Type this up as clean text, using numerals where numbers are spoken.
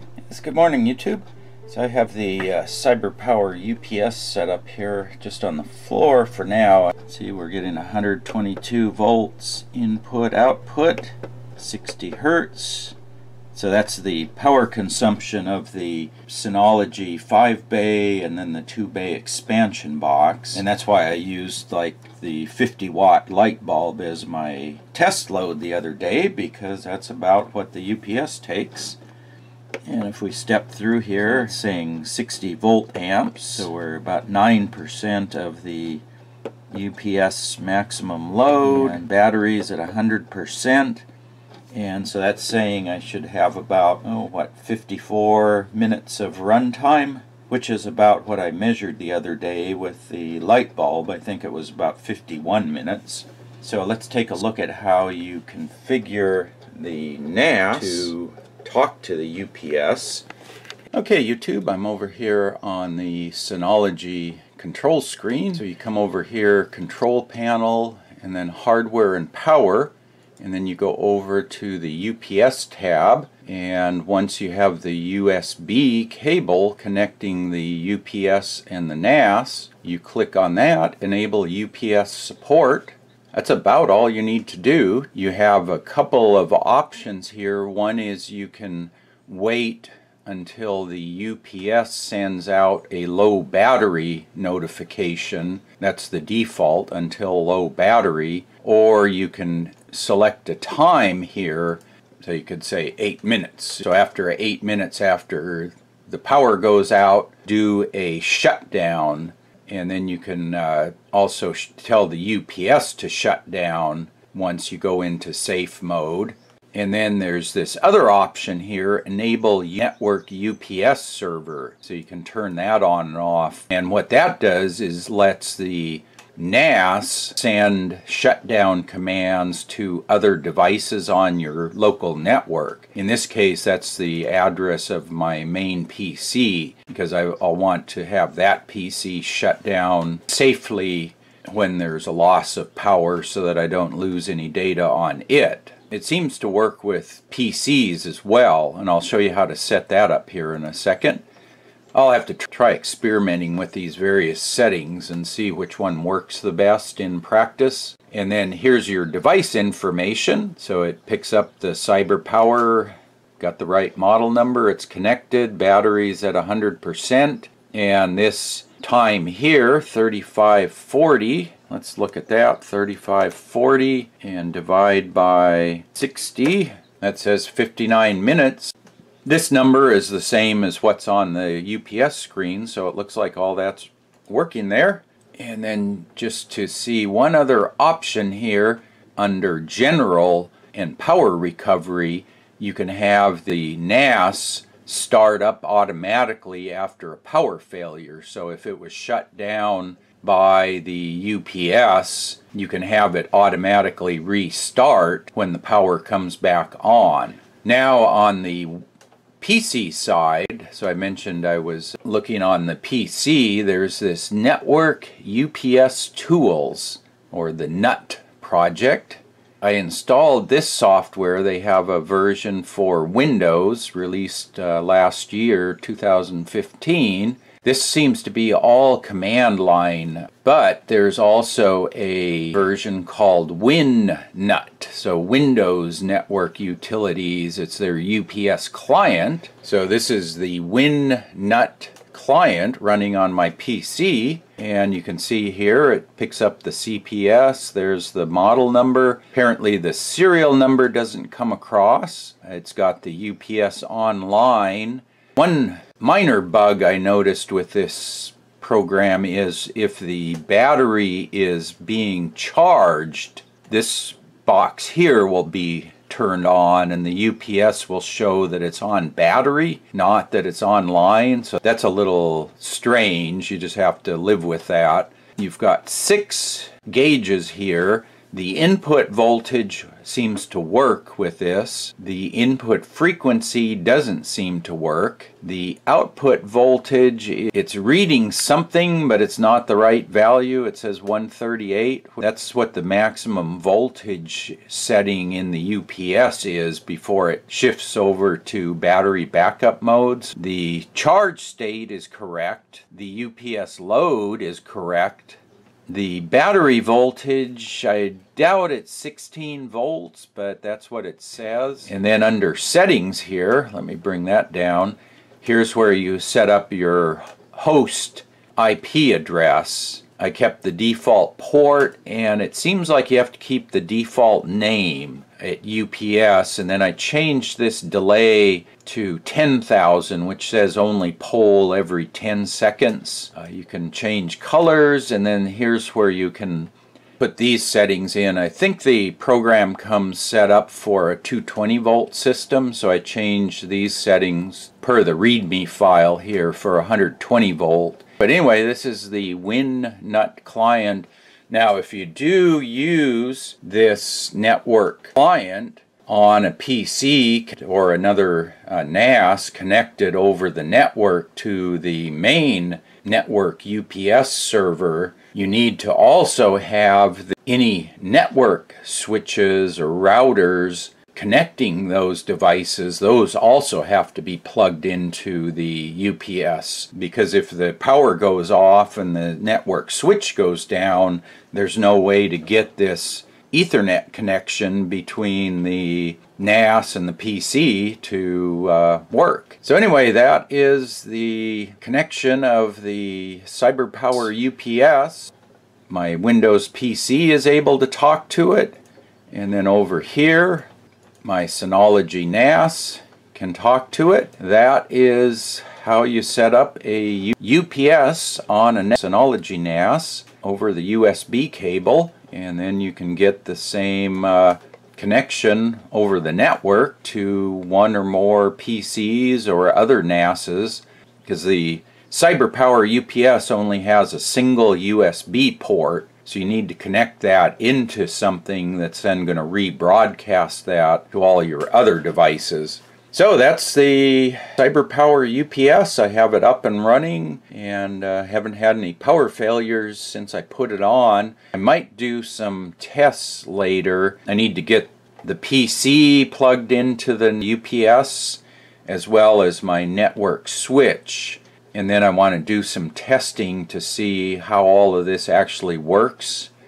Yes, good morning, YouTube. So I have the CyberPower UPS set up here just on the floor for now. See, we're getting 122 volts input output, 60 hertz. So that's the power consumption of the Synology 5-bay and then the 2-bay expansion box. And that's why I used like the 50-watt light bulb as my test load the other day, because that's about what the UPS takes. And if we step through here, it's saying 60 volt amps, so we're about 9% of the UPS maximum load, and batteries at 100%. And so that's saying I should have about, 54 minutes of runtime, which is about what I measured the other day with the light bulb. I think it was about 51 minutes. So let's take a look at how you configure the NAS to talk to the UPS. Okay, YouTube, I'm over here on the Synology control screen. So you come over here, control panel, and then hardware and power, and then you go over to the UPS tab, and once you have the USB cable connecting the UPS and the NAS, you click on that, enable UPS support. That's about all you need to do. You have a couple of options here. One is you can wait until the UPS sends out a low battery notification. That's the default, until low battery. Or you can select a time here. So you could say 8 minutes. So after 8 minutes after the power goes out, do a shutdown. And then you can also tell the UPS to shut down once you go into safe mode. And then there's this other option here, enable network UPS server. So you can turn that on and off. And what that does is lets the NAS send shutdown commands to other devices on your local network. In this case, that's the address of my main PC, because I'll want to have that PC shut down safely when there's a loss of power so that I don't lose any data on it. It seems to work with PCs as well, and I'll show you how to set that up here in a second. I'll have to try experimenting with these various settings and see which one works the best in practice. And then here's your device information. So it picks up the CyberPower, got the right model number, it's connected, batteries at 100%, and this time here, 3540. Let's look at that, 3540, and divide by 60. That says 59 minutes. This number is the same as what's on the UPS screen, so it looks like all that's working there. And then just to see one other option here, under General and Power Recovery, you can have the NAS start up automatically after a power failure. So if it was shut down by the UPS, you can have it automatically restart when the power comes back on. Now on the PC side, so I mentioned I was looking on the PC, there's this Network UPS Tools, or the NUT project. I installed this software. They have a version for Windows released last year, 2015. This seems to be all command line, but there's also a version called WinNut, so Windows Network Utilities. It's their UPS client. So this is the WinNut client running on my PC, and you can see here it picks up the CPS. There's the model number. Apparently the serial number doesn't come across. It's got the UPS online. One minor bug I noticed with this program is if the battery is being charged, this box here will be turned on and the UPS will show that it's on battery, not that it's online. So that's a little strange. You just have to live with that. You've got 6 gauges here. The input voltage seems to work with this. The input frequency doesn't seem to work. The output voltage, it's reading something, but it's not the right value. It says 138. That's what the maximum voltage setting in the UPS is before it shifts over to battery backup modes. The charge state is correct. The UPS load is correct. The battery voltage, I doubt it's 16 volts, but that's what it says. And then under settings here, let me bring that down. Here's where you set up your host IP address. I kept the default port, and it seems like you have to keep the default name at UPS, and then I changed this delay to 10,000, which says only poll every 10 seconds. You can change colors, and then here's where you can put these settings in. I think the program comes set up for a 220 volt system, so I changed these settings per the README file here for 120 volt. But anyway, this is the WinNut client. Now, if you do use this network client on a PC or another NAS connected over the network to the main network UPS server, you need to also have any network switches or routers connecting those devices. Those also have to be plugged into the UPS, because if the power goes off and the network switch goes down, there's no way to get this Ethernet connection between the NAS and the PC to work. So anyway, that is the connection of the CyberPower UPS. My Windows PC is able to talk to it, and then over here my Synology NAS can talk to it. That is how you set up a UPS on a Synology NAS over the USB cable, and then you can get the same connection over the network to one or more PCs or other NASs, because the CyberPower UPS only has a single USB port. So you need to connect that into something that's then going to rebroadcast that to all your other devices. So that's the CyberPower UPS. I have it up and running, and haven't had any power failures since I put it on. I might do some tests later. I need to get the PC plugged into the UPS as well as my network switch. And then I want to do some testing to see how all of this actually works.